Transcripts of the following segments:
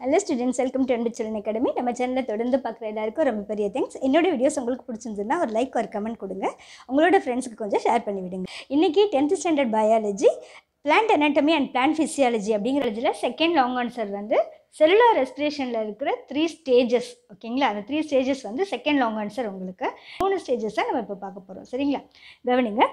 Hello students, welcome to Anbuselvan Academy. நம்ம சேனலை தொடர்ந்து பார்க்குற எல்லாருக்கும் ரொம்ப பெரிய தேங்க்ஸ். என்னோட வீடியோஸ் உங்களுக்கு பிடிச்சிருந்ததுன்னா ஒரு லைக் ஒரு கமெண்ட் கொடுங்க. உங்களோட ஃப்ரெண்ட்ஸ்க்கு கொஞ்சம் ஷேர் பண்ணி விடுங்க. இன்னைக்கு 10th standard biology plant anatomy and plant physiology அப்படிங்கிறதுல செகண்ட் லாங் ஆன்சர் வந்து செல்லுலர் ரெஸ்பிரேஷனில் இருக்கிற 3 ஸ்டேஜஸ். ஓகேங்களா, அந்த 3 ஸ்டேஜஸ் வந்து செகண்ட் லாங் ஆன்சர். உங்களுக்கு 3 ஸ்டேஜஸ் தான் நம்ம இப்போ பார்க்க போகிறோம். சரிங்களா, கவனிங்க.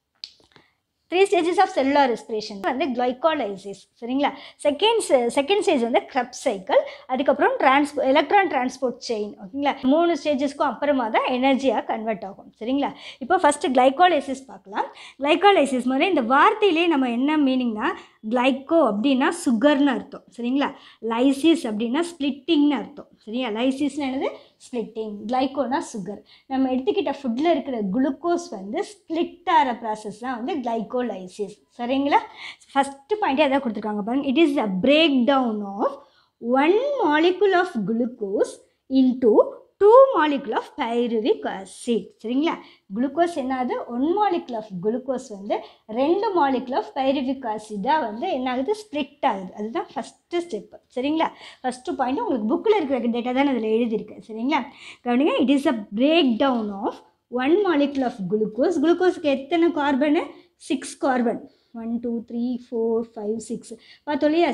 3 stages of cellular respiration வந்து glycolysis. சரிங்களா, செகண்ட் ஸ்டேஜ் வந்து Krebs cycle, அதுக்கப்புறம் எலக்ட்ரான் டிரான்ஸ்போர்ட் செயின். ஓகேங்களா, 3 ஸ்டேஜஸ்க்கும் அப்புறமா தான் எனர்ஜியாக கன்வெர்ட் ஆகும். சரிங்களா, இப்போ ஃபஸ்ட்டு glycolysis பார்க்கலாம். glycolysis மாதிரி இந்த வார்த்தையிலே நம்ம என்ன மீனிங்னா, கிளைக்கோ அப்படின்னா சுகர்னு அர்த்தம். சரிங்களா, லைசிஸ் அப்படின்னா ஸ்பிளிட்டிங்னு அர்த்தம். சரியா, லைசிஸ்னு என்னது, ஸ்பிளிட்டிங். கிளைக்கோனா சுகர். நம்ம எடுத்துக்கிட்ட ஃபுட்டில் இருக்கிற குளுக்கோஸ் வந்து ஸ்பிளிட் ஆகிற ப்ராசஸ் தான் வந்து கிளைகோலைசிஸ். சரிங்களா, ஃபஸ்ட்டு பாயிண்ட்டே அதான் கொடுத்துருக்காங்க பாருங்கள். It is a break down of 1 molecule of glucose into 2 molecule of pyruvic acid. சரிங்களா, குளுக்கோஸ் என்னாகுது, 1 molecule ஆஃப் குளுக்கோஸ் வந்து 2 molecule ஆஃப் பைருவிக் ஆசிடாக வந்து என்ன ஆகுது, ஸ்ப்ளிட் ஆகுது. அதுதான் ஃபஸ்ட்டு ஸ்டெப்பு. சரிங்களா, ஃபஸ்ட்டு பாயிண்ட் உங்களுக்கு புக்கில் இருக்கிற டேட்டா தான் அதில் எழுதியிருக்கேன். சரிங்களா, கவனிங்க. It is a break down of 1 molecule of glucose. குளுக்கோஸுக்கு எத்தனை கார்பனு, 6 கார்பன். 1 2 3 4 5 6 பார்த்தோம் இல்லையா,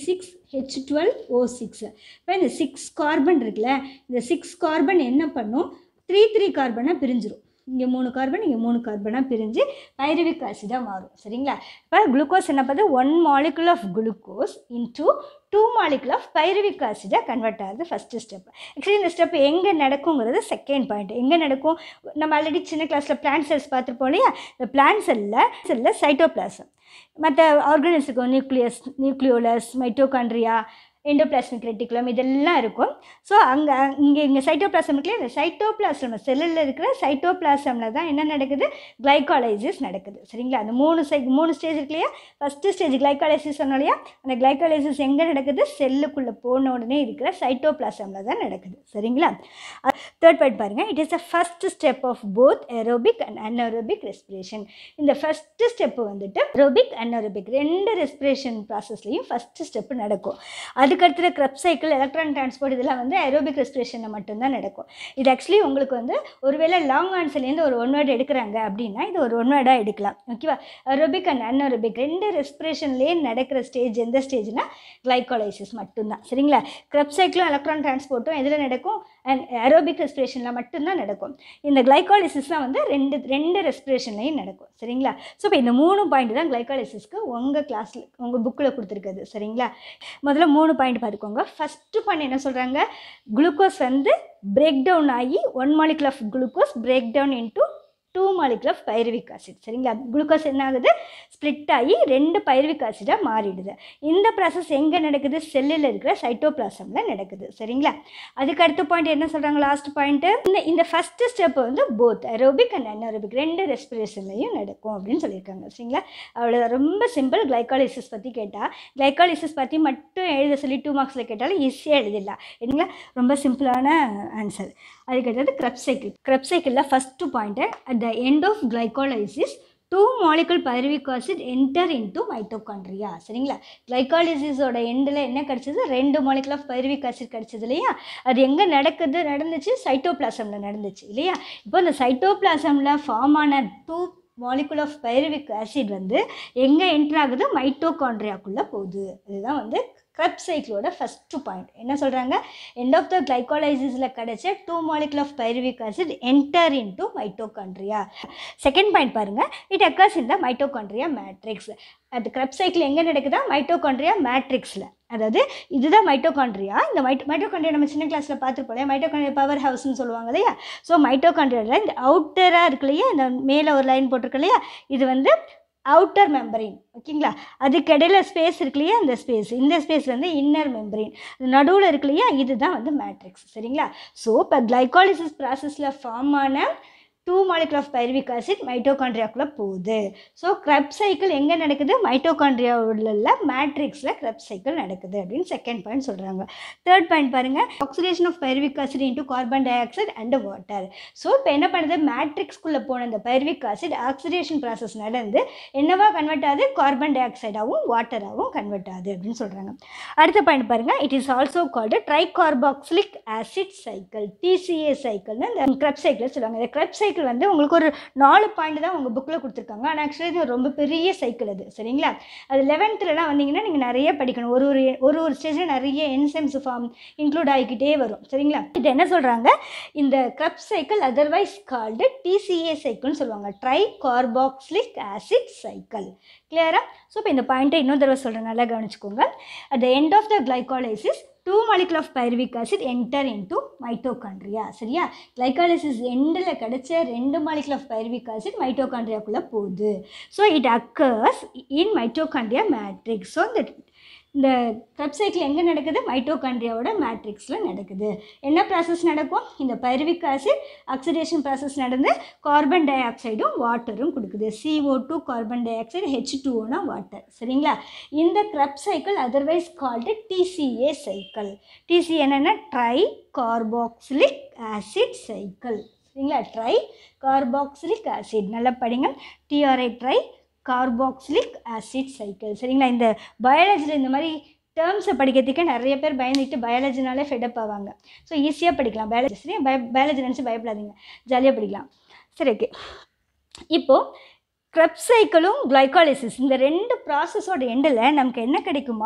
C6H12O6. இப்போ இந்த 6 கார்பன் இருக்குல்ல, இந்த 6 கார்பன் என்ன பண்ணும், 3 கார்பனாக பிரிஞ்சிடும். இங்கே 3 கார்பன், இங்கே 3 கார்பனாக பிரிஞ்சு பைருவிக் ஆசிடாக மாறும். சரிங்களா, இப்போ குளுக்கோஸ் என்ன பண்ணுது, 1 molecule of glucose into 2 molecule of pyruvic ஆசிடாக கன்வெர்ட் ஆகுது. First step. ஆக்சுவலி இந்த ஸ்டெப் எங்கே நடக்குங்கிறது செகண்ட் பாயிண்ட். எங்கே நடக்கும், நம்ம ஆல்ரெடி சின்ன கிளாஸில் பிளான்ட் செல்ஸ் பார்த்துருப்போம் இல்லையா, இந்த பிளான்ட் செல்லில் சைட்டோபிளாசம், மற்ற ஆர்கனல்ஸ் இருக்கும், நியூக்ளியோலஸ், மைட்டோகாண்ட்ரியா, எண்டோபிளாஸ்மிக் ரெட்டிகுலம், இதெல்லாம் இருக்கும். ஸோ இங்கே சைட்டோபிளாசம் இருக்குல்லையா, இந்த சைட்டோபிளாசம் செல்லில் இருக்கிற சைட்டோபிளாசமில் தான் என்ன நடக்குது, கிளைகாலைசிஸ் நடக்குது. சரிங்களா, அந்த 3 ஸ்டேஜ் இருக்கு இல்லையா. ஃபஸ்ட்டு ஸ்டேஜ் கிளைகாலைசிஸ் சொன்னோம் இல்லையா, அந்த கிளைகாலைசிஸ் எங்கே நடக்குது, செல்லுக்குள்ளே போன உடனே இருக்கிற சைட்டோபிளாசமில் தான் நடக்குது. சரிங்களா, தேர்ட் பாயிண்ட் பாருங்கள். It is a first step of both aerobic and anaerobic respiration. இந்த ஃபஸ்ட்டு ஸ்டெப்பு வந்துட்டு ஏரோபிக் அன்ஏரோபிக் 2 ரெஸ்பிரேஷன் ப்ராசஸ்லையும் ஃபஸ்ட்டு ஸ்டெப்பு நடக்கும். அதுக்கடுத்து Krebs சைக்கிள், எலக்ட்ரான் டிரான்ஸ்போர்ட், இதெல்லாம் வந்து ஏரோபிக் ரெஸ்பிரேஷனில் மட்டும்தான் நடக்கும். இது ஆக்சுவலி உங்களுக்கு வந்து ஒருவேளை லாங் ஆன்சர்லேருந்து ஒரு 1 வேர்டு எடுக்கிறாங்க அப்படின்னா இது ஒரு 1 வேர்டாக எடுக்கலாம். ஓகேவா, ஏரோபிக் அண்ட் அன்ஏரோபிக் 2 ரெஸ்பிரேஷன்லேயே நடக்கிற ஸ்டேஜ் எந்த ஸ்டேஜ்னா கிளைகாலைசிஸ் மட்டும்தான். சரிங்களா, Krebs சைக்கிளும் எலக்ட்ரான் டிரான்ஸ்போர்ட்டும் எதில் நடக்கும், அண்ட் ஏரோபிக் ரெஸ்பிரேஷனில் மட்டும்தான் நடக்கும். இந்த கிளைகாலிசிஸ்லாம் வந்து ரெண்டு ரெஸ்பிரேஷன்லையும் நடக்கும். சரிங்களா, ஸோ இப்போ இந்த 3 பாயிண்ட் தான் கிளைகாலிசிஸ்க்கு உங்கள் கிளாஸில் உங்கள் புக்கில் கொடுத்துருக்குது. சரிங்களா, முதல்ல 3 பாயிண்ட் பார்த்துக்கோங்க. ஃபஸ்ட்டு பாயிண்ட் என்ன சொல்கிறாங்க, குளுக்கோஸ் வந்து பிரேக் டவுன் ஆகி 1 molecule of glucose break down into 2 molecule of pyruvic acid. சரிங்களா, குளுக்கோஸ் என்ன ஆகுது, ஸ்ப்ளிட் ஆகி 2 பைருவிக் ஆசிடாக மாறிடுது. இந்த ப்ராசஸ் எங்கே நடக்குது, செல்லில் இருக்கிற சைட்டோபிளாசமில் நடக்குது. சரிங்களா, அதுக்கு அடுத்த பாயிண்ட் என்ன சொல்கிறாங்க, லாஸ்ட் பாயிண்ட்டு, இந்த ஃபஸ்ட்டு ஸ்டெப் வந்து போத் ஏரோபிக் அண்ட் அன்ஏரோபிக் 2 ரெஸ்பிரேஷன்லையும் நடக்கும் அப்படின்னு சொல்லியிருக்காங்க. சரிங்களா, அவ்வளோ ரொம்ப சிம்பிள். கிளைகாலிசிஸ் பற்றி கேட்டால், கிளைகாலிசிஸ் பற்றி மட்டும் எழுத சொல்லி 2 மார்க்ஸில் கேட்டாலும் ஈஸியாக எழுதிடலாம். என்னங்களா, ரொம்ப சிம்பிளான ஆன்சர். அதுக்கடுத்தது Krebs சைக்கிளில் first point, at the end of glycolysis 2 molecule pyruvic acid enter into mitochondria. சரிங்களா, கிளைகாலிசிஸோட எண்டில் என்ன கிடச்சிது, 2 molecule ஆஃப் பைருவிக் ஆசிட் கிடச்சிது இல்லையா. அது எங்கே நடந்துச்சு, சைட்டோபிளாசமில் நடந்துச்சு இல்லையா. இப்போ இந்த சைட்டோபிளாசமில் ஃபார்ம் ஆன 2 molecule ஆஃப் பைருவிக் ஆசிட் வந்து எங்கே என்ட்ரு ஆகுது, மைட்டோகாண்ட்ரியாக்குள்ளே போகுது. இதுதான் வந்து Krebs சைக்கிளோட ஃபஸ்ட்டு பாயிண்ட். என்ன சொல்கிறாங்க, எண்ட் ஆஃப் த கிளைகாலைசிஸில் கிடச்ச 2 molecule of pyruvic acid enter into mitochondria. Second point பாருங்கள், it occurs in the mitochondria matrix. அது Krebs சைக்கிள் எங்கே நடக்குதா, மைட்டோகாண்ட்ரியா மேட்ரிக்ஸில். அதாவது இதுதான் மைட்டோகாண்ட்ரியா. இந்த மைட்டோகாண்ட்ரியா நம்ம சின்ன கிளாஸில் பார்த்துருப்போம் இல்லையா, மைட்டோகாண்ட்ரியா பவர் ஹவுஸ்ன்னு சொல்லுவாங்க இல்லையா. ஸோ மைட்டோகாண்ட்ரியாவில் இந்த அவுட்டராக இருக்கு இல்லையா, இந்த மேலே ஒரு லைன் போட்டிருக்கு இல்லையா, இது வந்து அவுட்டர் மெம்பரின். ஓகேங்களா, அதுக்கு இடையில ஸ்பேஸ் இருக்கு இல்லையா, இந்த ஸ்பேஸ் வந்து இன்னர் மெம்பரின். நடுவில் இருக்கு இல்லையா, இதுதான் வந்து மேட்ரிக்ஸ். சரிங்களா, ஸோ இப்போ கிளைகாலிசிஸ் ப்ராசஸில் ஃபார்ம் ஆன 2 molecule of pyruvic acid மைட்டோகாண்ட்ரியாக்குள்ளே போகுது. ஸோ Krebs cycle எங்கே நடக்குது? மைட்டோகாண்ட்ரியாவில் மேட்ரிக்ஸில் Krebs cycle நடக்குது அப்படின்னு செகண்ட் பாயிண்ட் சொல்கிறாங்க. தேர்ட் பாயிண்ட் பாருங்கள், oxidation of pyruvic acid into carbon dioxide and water. So இப்போ என்ன பண்ணுது? மேட்ரிக்ஸ்குள்ளே போன இந்த pyruvic acid ஆக்சிடேஷன் ப்ராசஸ் நடந்து என்னவா கன்வெர்ட் ஆகுது? கார்பன் டை ஆக்சைடாகவும் வாட்டராகவும் கன்வெர்ட் ஆகுது அப்படின்னு சொல்கிறாங்க. அடுத்த பாயிண்ட் பாருங்கள், it is also called tricarboxylic acid cycle, TCA சைக்கிள்னு இந்த Krebs cycle சொல்லுவாங்க. இந்த Krebs cycle வந்து உங்களுக்கு ஒரு 4 பாயிண்ட் தான் உங்கள் புக்கில் கொடுத்துருக்காங்க. ஆனால் ஆக்சுவலி இது ரொம்ப பெரிய சைக்கிள் அது, சரிங்களா? அது 11th வந்தீங்கன்னா நீங்கள் நிறைய படிக்கணும். ஒரு ஸ்டேஜில் நிறைய என்சைம்ஸ் ஃபார்ம் இன்க்ளூட் ஆகிக்கிட்டே வரும், சரிங்களா? இது என்ன சொல்கிறாங்க? இந்த Krebs cycle otherwise called TCA சைக்கிள்னு சொல்லுவாங்க, ட்ரை கார்பாக்சிலிக் ஆசிட் சைக்கிள். கிளியரா? ஸோ இப்போ இந்த பாயிண்ட்டை இன்னொரு தடவை சொல்கிறேன், நல்லா கவனிச்சுக்கோங்க. At the end of the glycolysis 2 molecule of pyruvic acid enter into mitochondria. சரியா? glycolysis எண்டில் கிடைச்ச 2 molecule of pyruvic acid மைட்டோகாண்ட்ரியாக்குள்ளே போகுது. So it occurs in mitochondria matrix. So இந்த Krebs cycle எங்கே நடக்குது? மைட்டோகாண்ட்ரியாவோட மேட்ரிக்ஸில் நடக்குது. என்ன ப்ராசஸ் நடக்கும்? இந்த pyruvic acid ஆக்சிடேஷன் ப்ராசஸ் நடந்து கார்பன் டை ஆக்சைடும் வாட்டரும் கொடுக்குது. CO2 carbon di oxide, H2O water, சரிங்களா? இந்த Krebs cycle otherwise called TCA cycle. TCA என்னென்னா ட்ரை கார்பாக்சிலிக் ஆசிட் சைக்கிள், சரிங்களா? ட்ரை கார்பாக்சிலிக் ஆசிட், நல்லா படிங்க. TRI tricarboxylic acid cycle, சரிங்களா? இந்த பயாலஜியில் இந்த மாதிரி டேர்ம்ஸை படிக்கிறதுக்கு நிறைய பேர் பயந்துட்டு பயாலஜினாலே ஃபெடப் ஆவாங்க. ஸோ ஈஸியாக படிக்கலாம் பயாலஜி, சரி? பயாலஜி நினச்சி பயப்படாதீங்க, ஜாலியாக படிக்கலாம். சரி, ஓகே. இப்போது Krebs cycleம் glycolysis இந்த 2 ப்ராசஸோட எண்டில் நமக்கு என்ன கிடைக்குமா?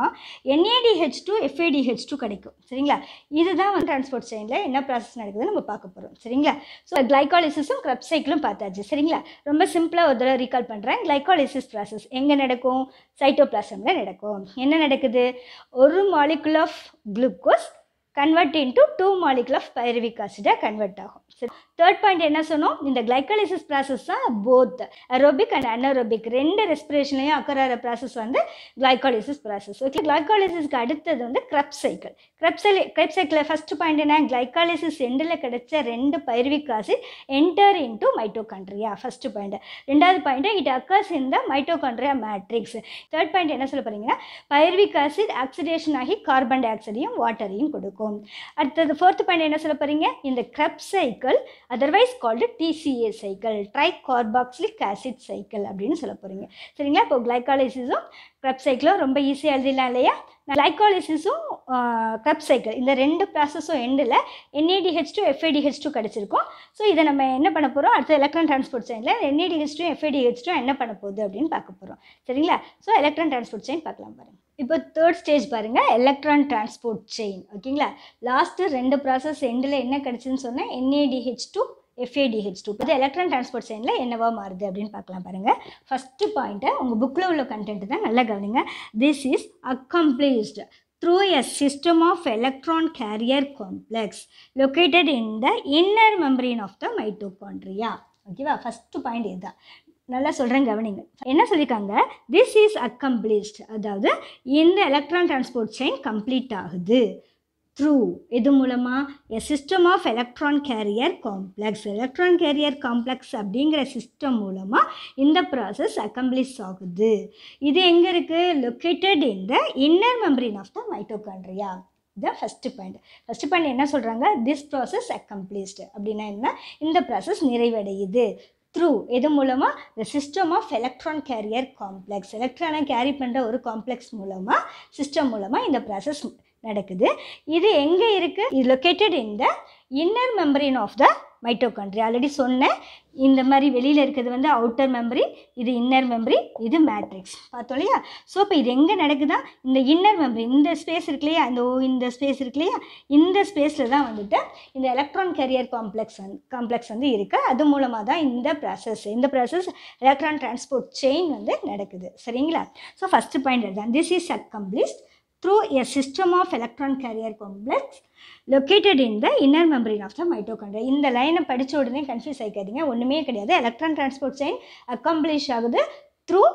NADH2 FADH2 கிடைக்கும், சரிங்களா? இதுதான் வந்து டிரான்ஸ்போர்ட் செயினில் என்ன ப்ராசஸ் நடக்குதுன்னு நம்ம பார்க்க போகிறோம், சரிங்களா? ஸோ glycolysis-உம் Krebs cycle-உம் பார்த்தாச்சு, சரிங்களா? ரொம்ப சிம்பிளாக ஒரு தடவை ரீகால் பண்ணுறேன். glycolysis ப்ராசஸ் எங்கே நடக்கும்? சைட்டோபிளாசமில் நடக்கும். என்ன நடக்குது? ஒரு molecule of glucose convert into 2 molecule of pyruvic acid convert ஆகும். சரி, தேர்ட் பாயிண்ட் என்ன சொன்னோம்? இந்த glycolysis ப்ராசஸ் தான் போத் aerobic அண்ட் anaerobic 2 ரெஸ்பிரேஷன்லையும் அக்கர் ஆகிற ப்ராசஸ் வந்து glycolysis ப்ராசஸ். ஓகே, glycolysis-க்கு அடுத்தது வந்து Krebs cycle. Krebs cycle first point என்ன? glycolysis எண்டில் கிடைச்ச 2 pyruvic acid enter into mitochondria, first point. ரெண்டாவது point, it occurs in the mitochondria matrix. Third point என்ன சொல்ல போகிறீங்கன்னா, pyruvic acid ஆக்சிடேஷன் ஆகி கார்பன் டை ஆக்சைடையும் வாட்டரையும் கொடுக்கும். அடுத்தது ஃபோர்த் பாயிண்ட் என்ன சொல்ல போகிறீங்க? இந்த Krebs cycle otherwise called TCA cycle, tricarboxylic acid cycle அப்படின்னு சொல்ல போகிறீங்க, சரிங்களா? இப்போ glycolysis-உம் Krebs cycle-உம் ரொம்ப ஈஸியாக எழுதிடலாம் இல்லையா? glycolysis-உம் Krebs cycle இந்த 2 ப்ராசஸும் எண்டில் NADH2 FADH2 கிடச்சிருக்கும். ஸோ இதை நம்ம என்ன பண்ண போகிறோம்? அடுத்த எலக்ட்ரான் டிரான்ஸ்போர்ட் செயினில் NADH2 FADH2 என்ன பண்ண போகுது அப்படின்னு பார்க்க போகிறோம், சரிங்களா? ஸோ எலக்ட்ரான் டிரான்ஸ்போர்ட் செயின் பார்க்கலாம் பாருங்கள். இப்போ தேர்ட் ஸ்டேஜ் பாருங்கள், எலக்ட்ரான் டிரான்ஸ்போர்ட் செயின், ஓகேங்களா? லாஸ்ட்டு 2 ப்ராசஸ் எண்டில் என்ன கிடச்சின்னு சொன்னேன்? NADH2 FADH2. இது எலக்ட்ரான் டிரான்ஸ்போர்ட் செயினில் என்னவா மாறுது அப்படின்னு பார்க்கலாம் பாருங்கள். ஃபஸ்ட்டு பாயிண்ட்டை உங்கள் புக்கில் உள்ள கண்டென்ட் தான், நல்லா கவனிங்க. This is accomplished through a system of electron carrier complex located in the inner membrane of the mitochondria. ஓகேவா? ஃபஸ்ட்டு பாயிண்ட் இதுதான், நல்லா சொல்கிறேன் கவனிங்க. என்ன சொல்லியிருக்காங்க? திஸ் இஸ் accomplished, அதாவது இந்த எலக்ட்ரான் டிரான்ஸ்போர்ட் செயின் கம்ப்ளீட் ஆகுது த்ரூ எது மூலமாக? A system of electron carrier complex. Electron carrier complex அப்படிங்கிற சிஸ்டம் மூலமாக இந்த ப்ராசஸ் அக்கம்ப்ளிஷ் ஆகுது. இது எங்கே இருக்குது? Located in the inner membrane of the mitochondria. இதுதான் ஃபஸ்ட்டு பாயிண்ட். ஃபஸ்ட்டு பாயிண்ட் என்ன சொல்கிறாங்க? திஸ் ப்ராசஸ் அக்கம்ப்ளிஷ்டு அப்படின்னா என்ன? இந்த ப்ராசஸ் நிறைவடையுது த்ரூ எது மூலமாக? The system of electron carrier complex. எலக்ட்ரானை கேரி பண்ணுற ஒரு காம்ப்ளெக்ஸ் மூலமாக, சிஸ்டம் மூலமாக இந்த ப்ராசஸ் நடக்குது. இது எங்கே இருக்குது? இது located in the inner membrane of the mitochondria. Already சொன்னேன், இந்த மாதிரி வெளியில் இருக்கிறது வந்து அவுட்டர் மெம்பரி, இது இன்னர் மெம்பரி, இது மேட்ரிக்ஸ் பார்த்தோம் இல்லையா? ஸோ இப்போ இது எங்கே நடக்குதா? இந்த இன்னர் மெம்பரி, இந்த ஸ்பேஸ் இருக்கு இல்லையா? இந்த ஸ்பேஸ் இருக்கு இல்லையா? இந்த ஸ்பேஸில் தான் வந்துட்டு இந்த எலக்ட்ரான் கேரியர் காம்ப்ளெக்ஸ் வந்து இருக்குது. அது மூலமாக தான் இந்த ப்ராசஸ் எலக்ட்ரான் டிரான்ஸ்போர்ட் செயின் வந்து நடக்குது, சரிங்களா? ஸோ ஃபஸ்ட்டு பாயிண்ட் தான், this is accomplished through a system of electron carrier complex located in the inner membrane of the mitochondria. இந்த லைனை படித்த உடனே கன்ஃபியூஸ் ஆகிக்காதீங்க, ஒன்றுமே கிடையாது. எலக்ட்ரான் டிரான்ஸ்போர்ட் செயின் அக்கம்ப்ளிஷ் ஆகுது through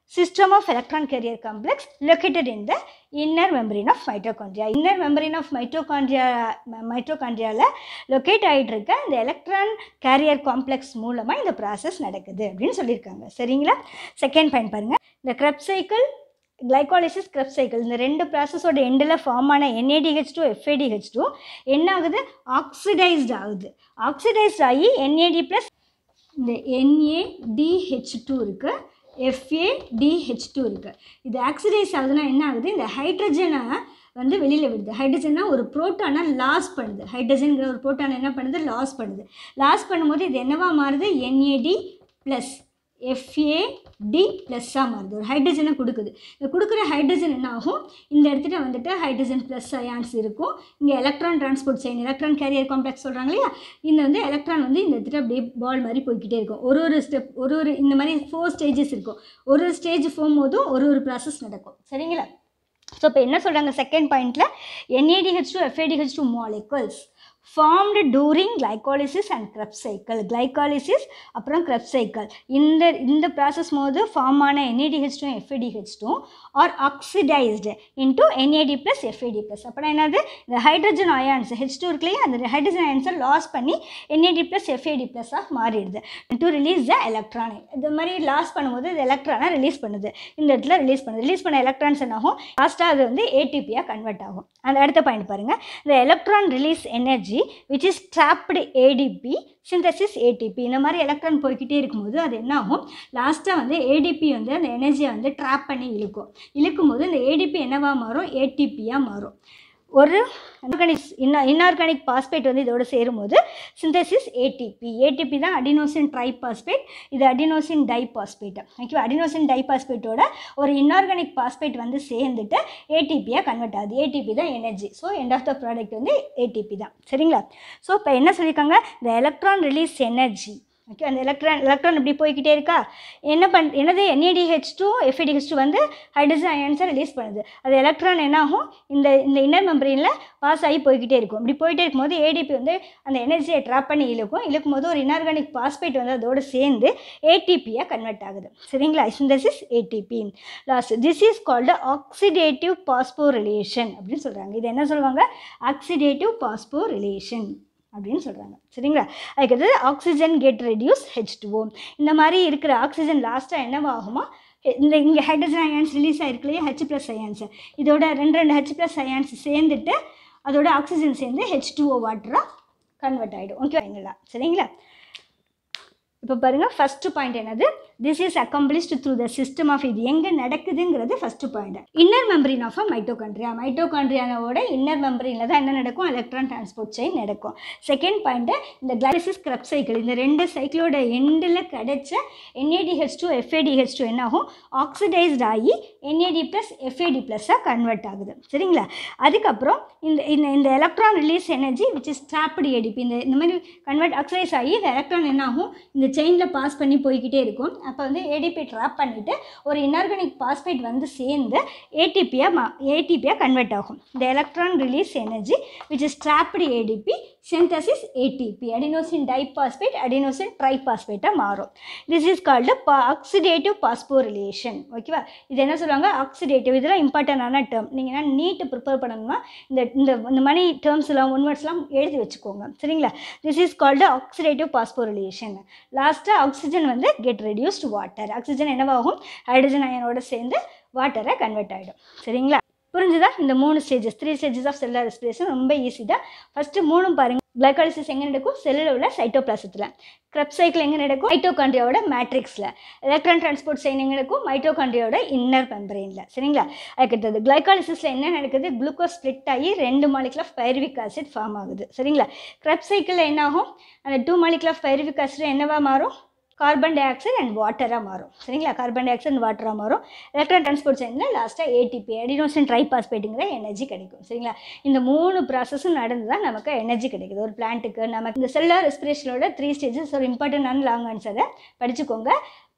system of electron carrier complex located in the inner membrane of mitochondria. Inner membrane of mitochondria locate ஆயிட்டு இருக்க இந்த எலக்ட்ரான் கேரியர் காம்ப்ளெக்ஸ் மூலமா இந்த ப்ராசஸ் நடக்குது அப்படின்னு சொல்லியிருக்காங்க. சரிங்களா? செகண்ட் பாயிண்ட் பாருங்க. இந்த Krebs cycle, glycolysis Krebs cycle, இந்த ரெண்டு ப்ராசஸோட எண்டில் ஃபார்ம் ஆன NADH2 FADH2 என்ன ஆகுது? ஆக்சிடைஸ்ட் ஆகுது. ஆக்சிடைஸ்ட் ஆகி NAD ப்ளஸ் இந்த NADH2 இருக்கு, FADH2 இருக்கு. இது ஆக்சிடைஸ் ஆகுதுன்னா என்ன ஆகுது? இந்த ஹைட்ரஜனை வந்து வெளியில் விடுது. ஹைட்ரஜனா ஒரு புரோட்டானை லாஸ் பண்ணுது. ஹைட்ரஜன்கிற ஒரு புரோட்டானை என்ன பண்ணுது? லாஸ் பண்ணுது. லாஸ் பண்ணும்போது இது என்னவா மாறுது? NAD ப்ளஸ் FAD ப்ளஸ்ஸாக மாறுது. ஒரு ஹைட்ரஜனை கொடுக்குது. இந்த கொடுக்குற ஹைட்ரஜன் என்ன ஆகும்? இந்த இடத்துல வந்துட்டு ஹைட்ரஜன் ப்ளஸ் அயான்ஸ் இருக்கும். இங்கே electron transport chain, electron carrier complex சொல்கிறாங்க இல்லையா? இந்த வந்து எலக்ட்ரான் வந்து இந்த இடத்துல அப்படியே பால் மாதிரி போய்கிட்டே இருக்கும். ஒரு ஸ்டெப் ஒரு இந்த மாதிரி 4 ஸ்டேஜஸ் இருக்கும். ஒரு ஸ்டேஜ் போகும்போதும் ஒரு ப்ராசஸ் நடக்கும். சரிங்களா? ஸோ இப்போ என்ன சொல்கிறாங்க செகண்ட் பாயிண்டில்? NADH2 FADH2 molecules formed during glycolysis and Krebs cycle. glycolysis அப்புறம் Krebs cycle இந்த ப்ராசஸ் போது ஃபார்ம் ஆன NADH2 FADH2 are oxidised into NAD plus FAD plus. அப்புறம் என்னது? இந்த ஹைட்ரஜன் அயான்ஸ் H2 இருக்குல்லையே, அந்த ஹைட்ரஜன் அயான்ஸை லாஸ் பண்ணி NAD ப்ளஸ் FAD ப்ளஸ்ஸாக மாறிடுது. To release the electron. இது மாதிரி லாஸ் பண்ணும்போது இது எலக்ட்ரானை ரிலீஸ் பண்ணுது. இந்த இடத்துல ரிலீஸ் பண்ண எலக்ட்ரான்ஸ் என்ன ஆகும்? லாஸ்ட்டாக அது வந்து ATPயாக கன்வெர்ட் ஆகும். அந்த அடுத்த பாயிண்ட் பாருங்கள். இந்த electron release energy which is trapped ADP synthesis ATP. இந்த மாதிரி எலக்ட்ரான் போய்கிட்டே இருக்கும்போது அது என்ன ஆகும்? லாஸ்ட்டாக வந்து ADP வந்து அந்த எனர்ஜியை வந்து ட்ராப் பண்ணி இழுக்கும்போது இந்த ADP என்னவா மாறும்? ATPயாக மாறும். ஒரு இன்ஆர்கானிக் பாஸ்பேட் வந்து இதோட சேரும்போது சிந்தசிஸ் ATP தான் அடினோசின் ட்ரைபாஸ்பேட், இது அடினோசின் டைபாஸ்பேட். ஓகேவா? அடினோசின் டைபாஸ்பேட்டோட ஒரு இன்ஆர்கானிக் பாஸ்பேட் வந்து சேர்ந்துட்டு ATPயாக கன்வெர்ட் ஆகுது. ATP தான் energy. So end of the product வந்து ATP தான். சரிங்களா? ஸோ இப்போ என்ன சொல்லியிருக்காங்க? இந்த எலக்ட்ரான் ரிலீஸ் எனர்ஜி. ஓகே, அந்த எலக்ட்ரான் இப்படி போய்கிட்டே இருக்கா? என்னது? NADH2 FADH2 வந்து ஹைட்ரஜன் அயான்ஸை ரிலீஸ் பண்ணுது. அது எலக்ட்ரான் என்ன ஆகும்? இந்த இன்னர் மெம்பரேனில் பாஸ் ஆகி போய்கிட்டே இருக்கும். இப்படி போயிட்டே இருக்கும்போது ADP வந்து அந்த எனர்ஜியை ட்ராப் பண்ணி இழுக்கும்போது ஒரு இன்ஆர்கானிக் பாஸ்பேட் வந்து அதோடு சேர்ந்து ATPயாக கன்வெர்ட் ஆகுது. சரிங்களா? Synthesis ATP. Last this is called oxidative phosphorylation அப்படின்னு சொல்கிறாங்க. இது என்ன சொல்லுவாங்க? ஆக்சிடேட்டிவ் பாஸ்போரிலேஷன் அப்படின்னு சொல்கிறாங்க. சரிங்களா? அதுக்கடுத்தது ஆக்சிஜன் கெட் ரெடியூஸ் H2O. இந்த மாதிரி இருக்கிற ஆக்சிஜன் லாஸ்ட்டாக என்னவாகுமா? இங்கே ஹைட்ரஜன் அயான்ஸ் ரிலீஸ் ஆகிருக்குலையே H+ அயான்ஸ், இதோட ரெண்டு H+ அயான்ஸ் சேர்ந்துட்டு அதோட ஆக்சிஜன் சேர்ந்து H2O வாட்டராக கன்வெர்ட் ஆகிடும். ஓகேங்களா? சரிங்களா? இப்போ பாருங்கள், ஃபஸ்ட்டு பாயிண்ட் என்னது? This is accomplished through the system of. இது எங்கே நடக்குதுங்கிறது first point. Inner membrane of மைட்டோகாண்ட்ரியாவோட இன்னர் மெம்பரினில் தான் என்ன நடக்கும்? எலக்ட்ரான் டிரான்ஸ்போர்ட் செயின் நடக்கும். செகண்ட் பாயிண்ட்டு, இந்த கிளைகோலிசிஸ் Krebs சைக்கிள், இந்த ரெண்டு சைக்கிளோட எண்டில் கிடைச்ச NADH2 FADH2 என்ன ஆகும்? ஆக்சிடைஸ்ட் ஆகி NAD ப்ளஸ் FAD ப்ளஸ்ஸாக கன்வெர்ட் ஆகுது. சரிங்களா? அதுக்கப்புறம் இந்த electron release energy which is trapped ADP, இந்த மாதிரி கன்வெர்ட் ஆக்சிடைஸ் ஆகி இந்த எலக்ட்ரான் என்ன ஆகும்? இந்த செயினில் பாஸ் பண்ணி போய்கிட்டே இருக்கும். அப்போ வந்து ADP ட்ராப் பண்ணிவிட்டு ஒரு இன்ஆர்கானிக் பாஸ்பேட் வந்து சேர்ந்து ATPயாக கன்வெர்ட் ஆகும். இந்த electron release energy which is trapped ADP synthesis ATP, adenosine diphosphate adenosine ட்ரைபாஸ்பேட்டாக மாறும். This is called oxidative phosphorylation. ஓகேவா? இது என்ன சொல்லுவாங்க? ஆக்சிடேட்டிவ். இதெல்லாம் இம்பார்ட்டண்டான டேர்ம். நீங்கள் நீட்டு ப்ரிப்பேர் பண்ணணும்னா இந்த மணி டேர்ம்ஸ்லாம் ஒன்வர்ட்ஸ்லாம் எழுதி வச்சுக்கோங்க. சரிங்களா? This is called oxidative phosphorylation. லாஸ்ட்டாக ஆக்சிஜன் வந்து கெட் ரெடியூஸ்டு வாட்டர். ஆக்சிஜன் என்னவாகும்? ஹைட்ரஜன் அயனோட சேர்ந்து வாட்டரை கன்வெர்ட் ஆகிடும். சரிங்களா? புரிஞ்சுதா? இந்த 3 stages, 3 stages of cellular respiration ரொம்ப ஈஸி தான். ஃபஸ்ட்டு 3 பாருங்கள். கிளைகாலிசிஸ் எங்கே நடக்கும்? செல்லில் உள்ள சைட்டோபிளாசத்தில். Krebs சைக்கிள் எங்கே நடக்கும்? மைட்டோகாண்ட்ரியாவோட மேட்ரிக்ஸில். எலக்ட்ரான் டிரான்ஸ்போர்ட் செயின் எங்கே நடக்கும்? மைட்டோகாண்ட்ரியாவோட இன்னர் மெம்பரேனில். சரிங்களா? அதுக்கடுத்தது கிளைகாலிசிஸில் என்ன நடக்குது? குளுக்கோஸ் ஸ்ப்ளிட் ஆகி 2 molecule of pyruvic acid form ஆகுது. சரிங்களா? Krebs சைக்கிளில் என்ன ஆகும்? அந்த 2 மாலிகுல் ஆஃப் பைருவிக் ஆசிட் என்னவா மாறும்? கார்பன் டை ஆக்சைடு அண்ட் வாட்டராக மாறும். சரிங்களா? கார்பன் டை ஆக்சைடு அண்ட் வாட்டராக மாறும். எலக்ட்ரான் டிரான்ஸ்போர்ட் செயினில் லாஸ்ட்டாக ATP அடினோசின் ட்ரைபாஸ்பேட்டுங்கிற எனர்ஜி கிடைக்கும். சரிங்களா? இந்த 3 ப்ராசஸும் நடந்து தான் நமக்கு எனர்ஜி கிடைக்குது. ஒரு பிளான்ட்டுக்கு நமக்கு இந்த செல்லுலர் ரெஸ்பிரேஷனோட 3 ஸ்டேஜஸ் ஒரு இம்பார்ட்டண்டான லாங் ஆன்சரை படிச்சுக்கோங்க.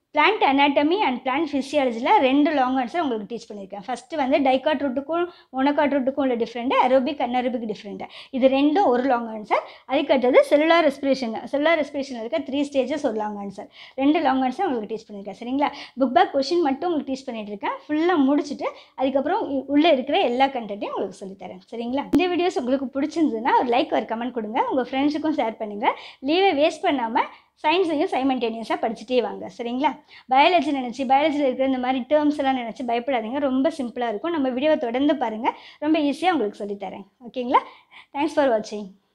பிளான்ட் அனாட்டமி அண்ட் பிளான்ட் ஃபிசியாலஜியில் 2 லாங் ஆன்சர் உங்களுக்கு டீச் பண்ணியிருக்கேன். ஃபஸ்ட்டு வந்து டைகாட் ரூட்டுக்கும் மொனோகாட் ரூட்டுக்கும் உள்ள டிஃப்ரெண்ட், அரோபிக் அன்அரோபிக் டிஃப்ரெண்ட். இது ரெண்டும் ஒரு லாங் ஆன்சர். அதுக்கடுத்தது செல்லுலார் ரெஸ்பிரேஷன் இருக்க 3 ஸ்டேஜஸ் ஒரு லாங் ஆன்சர். 2 லாங் ஆன்சர் உங்களுக்கு டீச் பண்ணியிருக்கேன். சரிங்களா? புக் பேக் கொஷின் மட்டும் உங்களுக்கு டீச் பண்ணிட்டு இருக்கேன். ஃபுல்லாக முடிச்சுட்டு அதுக்கப்புறம் உள்ளே இருக்கிற எல்லா கண்டென்ட்டையும் உங்களுக்கு சொல்லித்தரேன். சரிங்களா? இந்த வீடியோஸ் உங்களுக்கு பிடிச்சிருந்ததுன்னா ஒரு லைக் ஒரு கமெண்ட் கொடுங்க. உங்கள் ஃப்ரெண்ட்ஸுக்கும் ஷேர் பண்ணுங்கள். லீவை வேஸ்ட் பண்ணாமல் சயின்ஸையும் சைமல்டேனியஸாக படிச்சுட்டே வாங்க. சரிங்களா? பயாலஜியில் இருக்கிற இந்த மாதிரி டேர்ம்ஸ் எல்லாம் நினச்சி பயப்படாதீங்க. ரொம்ப சிம்பிளாக இருக்கும். நம்ம வீடியோவை தொடர்ந்து பாருங்கள். ரொம்ப ஈஸியாக உங்களுக்கு சொல்லித்தரேன். ஓகேங்களா? தேங்க்ஸ் ஃபார் வாட்சிங்.